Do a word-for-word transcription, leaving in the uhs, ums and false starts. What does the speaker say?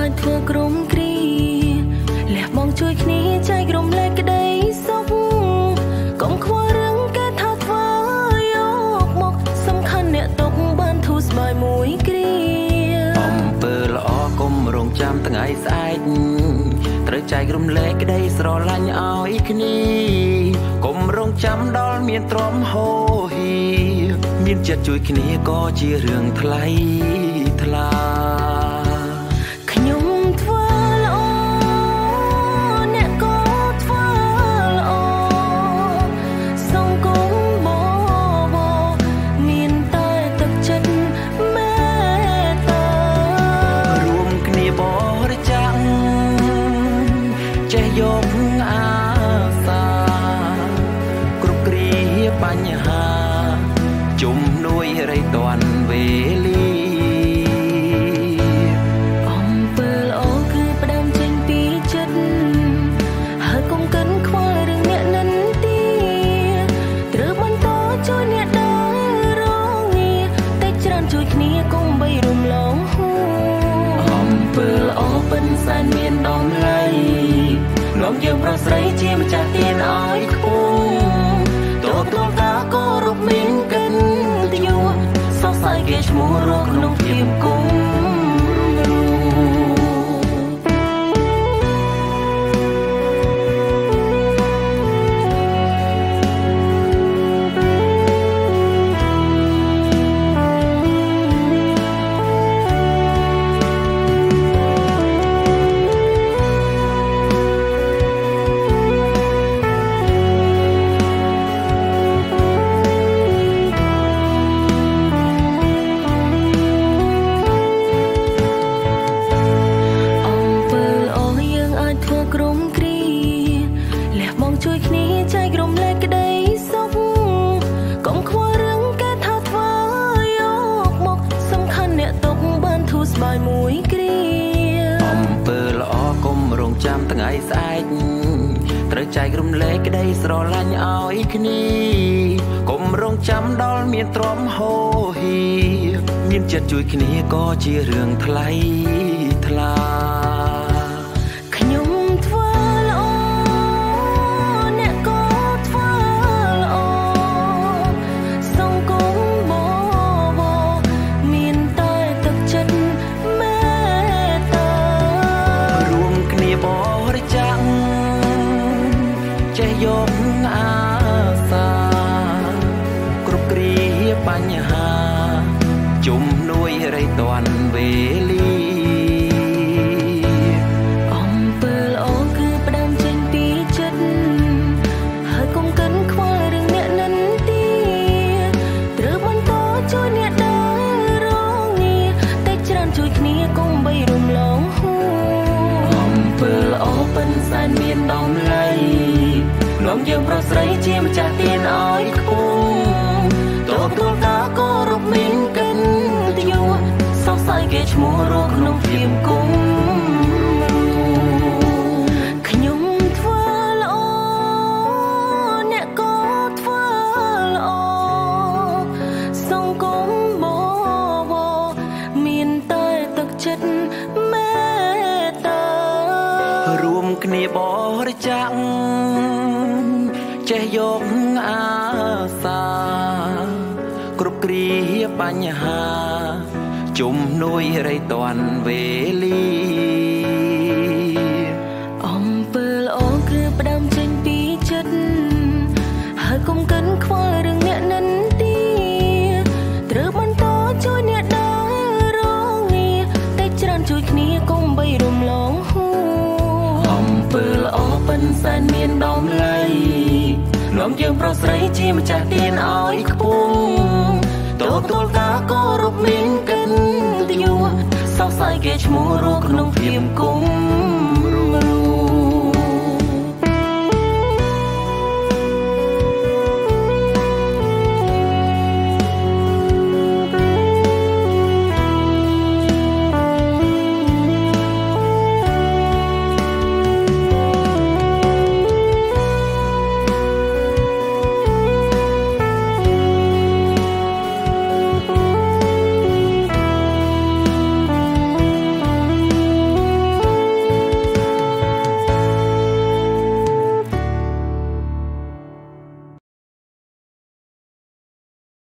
អាចធ្វើក្រុមគ្រាលះបងជួយគ្នាចែករំលែកក្តីសុខកុំខ្វល់រឿងគេថាធ្វើយកមកសំខាន់អ្នកຕົកបានធូរស្បើយមួយគ្រាអំពើល្អកុំរងចាំថ្ងៃស្អែកត្រូវចែករំលែកក្តីស្រឡាញ់ឲ្យគ្នាកុំរងចាំដល់មានទ្រាំហូរហៀមានចិត្តជួយគ្នាក៏ជារឿងថ្លៃថ្លាខ្ញុំធ្វើល្អអ្នកក៏ធ្វើល្អសង្គមបបមានតែទឹកចិត្តមេត្តារួមគ្នាបរិច្ចាគចេះយកអាសាគ្រប់គ្រាបញ្ហាជំនួយរៃតាន់វេលាអំពើល្អគឺផ្ដើមចេញពីចិត្តហើយកុំកិនខ្វល់រឿងអ្នកនិន្ទាត្រូវបន្តជួយអ្នកដែលរងងារតែច្រើនជួយគ្នាកុំបីរំលងហួរអំពើល្អពិនសែនមានតម្លៃនាំយើងប្រុសស្រីជាម្ចាស់ទានឲ្យខ្ពស់តបតការគោរពមានកិនទយោសរសៃគេឈ្មោះរកក្នុងភាពគុំជួយគ្នាចែករំលែកក្តីសុខកុំខ្វល់រឿងគេថាធ្វើយកមកសំខាន់អ្នកຕົកបានធូរស្បើយមួយគ្រាអំពើល្អកុំរងចាំថ្ងៃស្អែកត្រូវចែករំលែកក្តីស្រឡាញ់ឲ្យគ្នាកុំរងចាំដល់មានទ្រាំហូរហៀមានចិត្តជួយគ្នាក៏ជារឿងថ្លៃថ្លាចេះយកអាសាគ្រប់គ្រាបញ្ហាជំនួយរៃតាន់វេលាអំពើល្អគឺផ្ដើមចេញពីចិត្តហើយកុំកិនខ្វល់រឿងអ្នកនិន្ទាត្រូវបន្តជួយអ្នកដែលរងងារតែច្រើនជួយគ្នាកុំបីរំលងហួរអំពើល្អពិនសែនមានតម្លៃនាំយើងប្រុសស្រីជាម្ចាស់ទានឲ្យខ្ពស់តបតការគោរពមានកិនទយោសរសៃគេឈ្មោះរកក្នុងភាពគុំខ្ញុំធ្វើល្អអ្នកក៏ធ្វើល្អសង្គមបបមានតែទឹកចិត្តមេត្តារួមគ្នាបរិច្ចាគចេះយកអាសាគ្រប់គ្រាបញ្ហាជំនួយរៃតាន់វេលាអំពើល្អគឺផ្ដើមចេញពីចិត្តហើយកុំកិនខ្វល់រឿងអ្នកនិន្ទាត្រូវបន្តជួយអ្នកដែលរងងារតែច្រើនជួយគ្នាកុំបីរំលងហួរអំពើល្អពិនសែនមានតម្លៃនាំយើងប្រុសស្រីជាម្ចាស់ទានឲ្យខ្ពស់តបតការគោរពមានកិនទយោសរសៃគេឈ្មោះរកក្នុងភាពគុំ